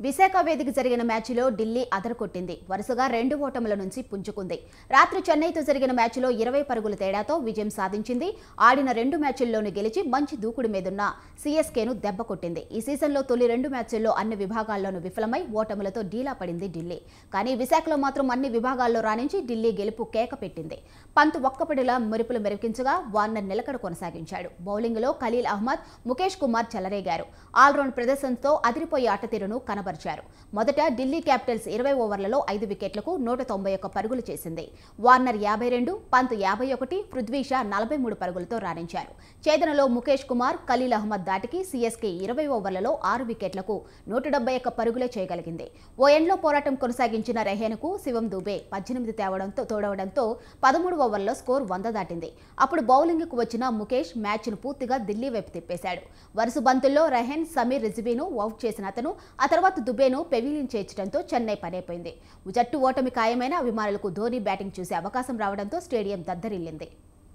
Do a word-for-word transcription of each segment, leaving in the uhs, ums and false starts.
విశాఖ వేదిక జరిగిన మ్యాచ్లో ఢిల్లీ అదరకొట్టింది. వరుసగా రెండు ఓటముల నుంచి పుంజుకుంది. రాత్రి చెన్నైతో జరిగిన మ్యాచ్లో ఇరవై పరుగుల తేడాతో విజయం సాధించింది. ఆడిన రెండు మ్యాచ్ల్లోనూ గెలిచి మంచి దూకుడు మీదున్న సీఎస్కేను దెబ్బకొట్టింది. ఈ సీజన్లో తొలి రెండు మ్యాచ్ల్లో అన్ని విభాగాల్లోనూ విఫలమై ఓటములతో డీలా పడింది ఢిల్లీ. కానీ విశాఖలో మాత్రం అన్ని విభాగాల్లో రాణించి ఢిల్లీ గెలుపు కేక పెట్టింది. పంత్ ఒక్కపడిలా మెరుపులు మెరిపించగా వార్నర్ నిలకడ కొనసాగించాడు. బౌలింగ్లో ఖలీల్ అహ్మద్, ముఖేష్ కుమార్ చెలరేగారు. ఆల్రౌండ్ ప్రదర్శనతో అదిరిపోయే ఆటతీరును కనబరిచారు. మొదట ఢిల్లీ క్యాపిటల్స్ ఇరవై ఓవర్లలో ఐదు వికెట్లకు నూట తొంభై ఒక్క పరుగులు చేసింది. వార్నర్ యాభై రెండు, పంత్ యాభై ఒకటి, పృథ్వీ షా నలభై మూడు పరుగులతో రాణించారు. ఛేదనలో ముఖేష్ కుమార్, ఖలీల్ అహ్మద్ దాటికి సీఎస్కే ఇరవై ఓవర్లలో ఆరు వికెట్లకు నూట డెబ్బై ఒక్క పరుగులే చేయగలిగింది. ఓ ఎండ్లో పోరాటం కొనసాగించిన రెహేన్కు శివం దుబే పద్దెనిమిది తేవడంతో తోడవడంతో పదమూడు ఓవర్లలో స్కోర్ వంద దాటింది. అప్పుడు బౌలింగ్కు వచ్చిన ముఖేష్ మ్యాచ్ను పూర్తిగా ఢిల్లీ వైపు తిప్పేశాడు. వరుస బంతుల్లో రెహెన్, సమీర్ రిజ్వీను అవుట్ చేసిన అతను ఆ తర్వాత దుబేను పెవిలియన్ చేర్చడంతో చెన్నై పనైపోయింది. జట్టు ఓటమి ఖాయమైన అభిమానులకు ధోనీ బ్యాటింగ్ చూసే అవకాశం రావడంతో స్టేడియం దద్దరిల్లింది.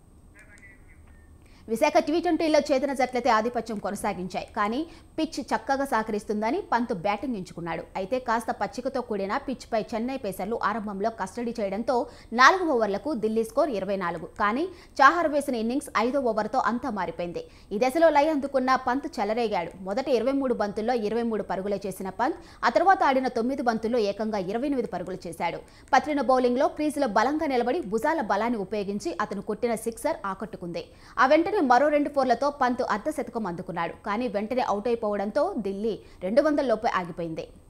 విశాఖ టీ ట్వంటీలో చేతన జట్లయితే ఆధిపత్యం కొనసాగించాయి. కానీ పిచ్ చక్కగా సహకరిస్తుందని పంత్ బ్యాటింగ్ ఎంచుకున్నాడు. అయితే కాస్త పచ్చికతో కూడిన పిచ్పై చెన్నై పేసర్లు ఆరంభంలో కస్టడీ చేయడంతో నాలుగు ఓవర్లకు ఢిల్లీ స్కోర్ ఇరవై నాలుగు. కానీ చాహర్ వేసిన ఇన్నింగ్స్ ఐదో ఓవర్తో అంతా మారిపోయింది. ఈ దశలో లై అందుకున్న పంత్ చెలరేగాడు. మొదట ఇరవై మూడు బంతుల్లో ఇరవై మూడు పరుగులే చేసిన పంత్ ఆ తర్వాత ఆడిన తొమ్మిది బంతుల్లో ఏకంగా ఇరవై ఎనిమిది పరుగులు చేశాడు. పత్రిన బౌలింగ్లో క్రీజులో బలంగా నిలబడి భుజాల బలాన్ని ఉపయోగించి అతను కొట్టిన సిక్సర్ ఆకట్టుకుంది. ఆ వెంటనే మరో రెండు ఫోర్లతో పంత్ అర్ధ శతకం అందుకున్నాడు. కానీ వెంటనే అవుట్ అయిపోవడంతో ఢిల్లీ రెండు వందల లోపే ఆగిపోయింది.